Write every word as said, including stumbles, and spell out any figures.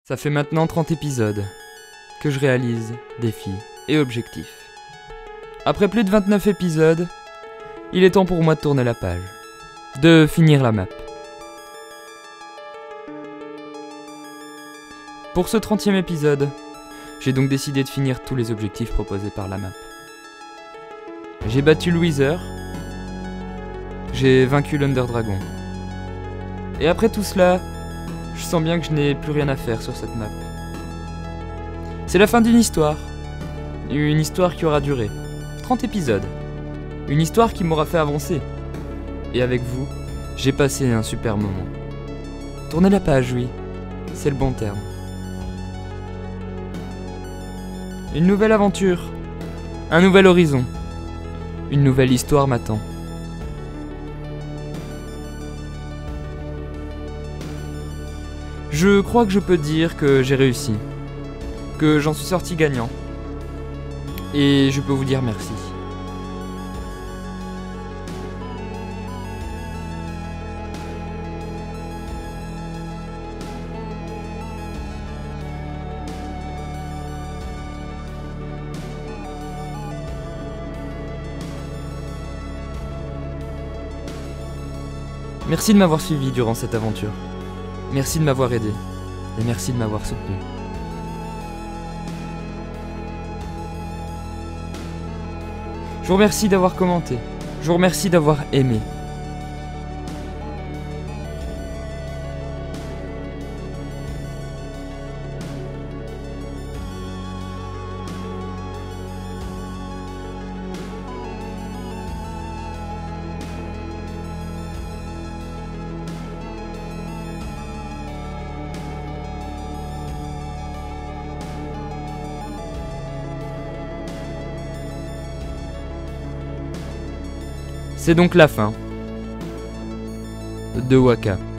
Ça fait maintenant trente épisodes que je réalise défis et objectifs. Après plus de vingt-neuf épisodes, il est temps pour moi de tourner la page, de finir la map. Pour ce trentième épisode, j'ai donc décidé de finir tous les objectifs proposés par la map. J'ai battu le Wither, j'ai vaincu l'Under Dragon. Et après tout cela, je sens bien que je n'ai plus rien à faire sur cette map. C'est la fin d'une histoire. Une histoire qui aura duré trente épisodes. Une histoire qui m'aura fait avancer. Et avec vous, j'ai passé un super moment. Tourner la page, oui, c'est le bon terme. Une nouvelle aventure, un nouvel horizon, une nouvelle histoire m'attend. Je crois que je peux dire que j'ai réussi, que j'en suis sorti gagnant, et je peux vous dire merci. Merci de m'avoir suivi durant cette aventure. Merci de m'avoir aidé. Et merci de m'avoir soutenu. Je vous remercie d'avoir commenté. Je vous remercie d'avoir aimé. C'est donc la fin de Waka.